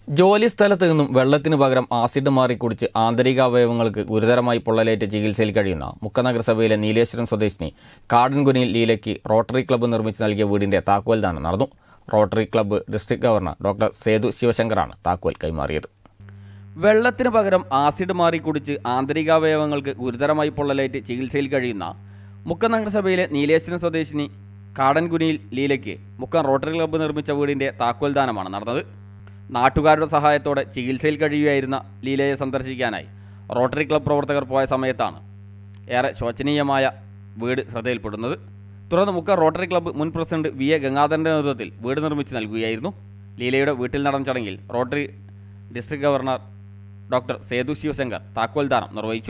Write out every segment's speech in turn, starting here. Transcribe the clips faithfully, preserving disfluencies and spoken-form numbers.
ജോലി സ്ഥലത്ത് നിന്നും വെള്ളത്തിന് പകരം ആസിഡ് മാറി കുടിച്ച് ആന്തരികാവയവങ്ങൾക്ക് ഗുരുതരമായി പൊള്ളലേറ്റ് ചികിത്സയിൽ കഴിയുന്ന മുക്കം നഗരസഭയിലെ നീലേശ്വരം സ്വദേശിനി കാടൻകുനിയിൽ ലീലയ്ക്ക് റോട്ടറി ക്ലബ്ബ് നിർമ്മിച്ച് നൽകിയ വീടിന്റെ താക്കോൽ ദാനം നടന്നു. Rotary Club district governor doctor Sethu ശിവശങ്കറാണ് താക്കോൽ കൈമാറിയത്. വെള്ളത്തിന് പകരം ആസിഡ് മാറി കുടിച്ച് ആന്തരികാവയവങ്ങൾക്ക് ഗുരുതരമായി പൊള്ളലേറ്റ് ചികിത്സയിൽ കഴിയുന്ന മുക്കം നഗരസഭയിലെ നീലേശ്വരം സ്വദേശിനി കാടൻകുനിയിൽ ലീലയ്ക്ക് മുക്കം റോട്ടറി ക്ലബ്ബ് നിർമ്മിച്ച വീടിന്റെ താക്കോൽ ദാനമാണ് നടന്നത്. നാട്ടുകാരുടെ സഹായത്തോടെ ചികിത്സയിൽ കഴിയുകയായിരുന്ന ലീലയെ സന്ദർശിക്കാനായി റോട്ടറി ക്ലബ്ബ് പ്രവർത്തകർ പോയ സമയത്താണ് ഏറെ ശോചനീയമായ വീട് ശ്രദ്ധയിൽപ്പെടുന്നത്. തുടർന്ന് മുക്കം റോട്ടറി ക്ലബ്ബ് മുൻ പ്രസിഡന്റ് വി എ ഗംഗാധരന്റെ നേതൃത്വത്തിൽ വീട് നിർമ്മിച്ച് നൽകുകയായിരുന്നു. ലീലയുടെ വീട്ടിൽ നടന്ന ചടങ്ങിൽ Rotary district governor doctor Sethu Sivasankar താക്കോൽ ദാനം നിർവഹിച്ചു.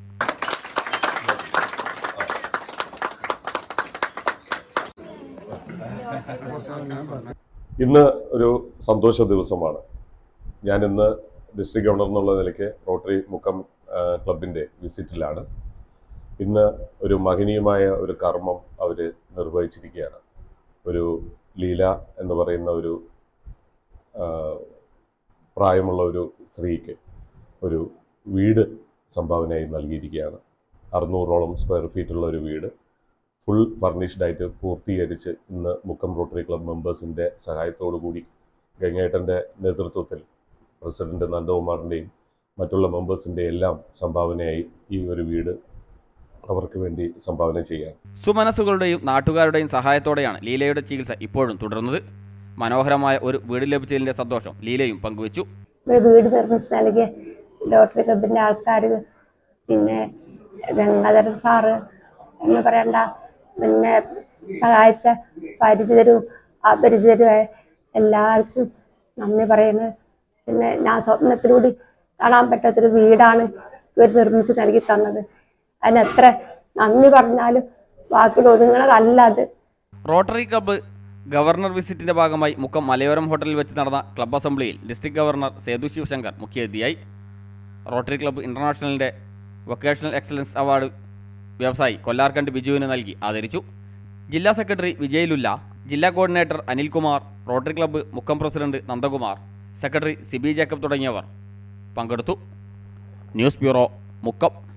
ഇന്ന് ഒരു സന്തോഷ ദിവസമാണ്. ഞാൻ ഇന്ന് ഡിസ്ട്രിക്ട് ഗവർണർ എന്നുള്ള നിലയ്ക്ക് റോട്ടറി മുക്കം ക്ലബിൻ്റെ വിസിറ്റിലാണ്. ഇന്ന് ഒരു മഹനീയമായ ഒരു കർമ്മം അവർ നിർവഹിച്ചിരിക്കുകയാണ്. ഒരു ലീല എന്ന് പറയുന്ന ഒരു പ്രായമുള്ള ഒരു സ്ത്രീക്ക് ഒരു വീട് സംഭാവനയായി നൽകിയിരിക്കുകയാണ്. അറുന്നൂറോളം സ്ക്വയർ ഫീറ്റുള്ള ഒരു വീട് ഫുൾ ഫർണിഷ്ഡ് ആയിട്ട് പൂർത്തീകരിച്ച് ഇന്ന് മുക്കം റോട്ടറി ക്ലബ് മെമ്പേഴ്സിൻ്റെ സഹായത്തോടു കൂടി ഗംഗേട്ടൻ്റെ നേതൃത്വത്തിൽ പ്രസിഡന്റ് നന്ദകുമാറിൻ്റെയും മറ്റുള്ള മെമ്പേഴ്സിൻ്റെ എല്ലാം സംഭാവനയായി ഈ ഒരു വീട് അവർക്ക് വേണ്ടി സംഭാവന ചെയ്യാൻ സുമനസ്സുകളുടെയും നാട്ടുകാരുടെയും സഹായത്തോടെയാണ് ലീലയുടെ ചികിത്സ ഇപ്പോഴും തുടരുന്നത്. മനോഹരമായ ഒരു വീട് ലഭിച്ചതിൻ്റെ സന്തോഷം ലീലയും പങ്കുവച്ചു. വീട് നിർമ്മിച്ച് നൽകിയ റോട്ടറി ക്ലബിൻ്റെ ആൾക്കാർ, പിന്നെ ഗംഗാധരൻ സാറ് എന്ന് പറയണ്ട, പിന്നെ സഹായിച്ച പരിചിതരും അപരിചിതരുമായ എല്ലാവർക്കും നന്ദി പറയുന്നത്. പിന്നെ ഞാൻ സ്വപ്നത്തിലൂടെ കാണാൻ പറ്റാത്തൊരു വീടാണ് ഇവർ നിർമ്മിച്ച് നൽകി തന്നത്. അതിന് എത്ര നന്ദി പറഞ്ഞാലും ബാക്കി ഒതുങ്ങണതല്ല അത്. റോട്ടറി ക്ലബ്ബ് ഗവർണർ വിസിറ്റിന്റെ ഭാഗമായി മുക്കം മലയോരം ഹോട്ടലിൽ വെച്ച് നടന്ന ക്ലബ്ബ് അസംബ്ലിയിൽ ഡിസ്ട്രിക്ട് ഗവർണർ സേതു ശിവശങ്കർ മുഖ്യാതിഥിയായി. റോട്ടറി ക്ലബ്ബ് ഇന്റർനാഷണലിന്റെ വൊക്കേഷണൽ എക്സലൻസ് അവാർഡ് വ്യവസായി കൊല്ലാർക്കണ്ട് ബിജുവിന് നൽകി ആദരിച്ചു. ജില്ലാ സെക്രട്ടറി വിജയലുല്ല, ജില്ലാ coordinator Anilkumar, Rotary Club Mukkam president Nandakumar, secretary Sibi Jacob തുടങ്ങിയവർ പങ്കെടുത്തു. News bureau, Mukkam.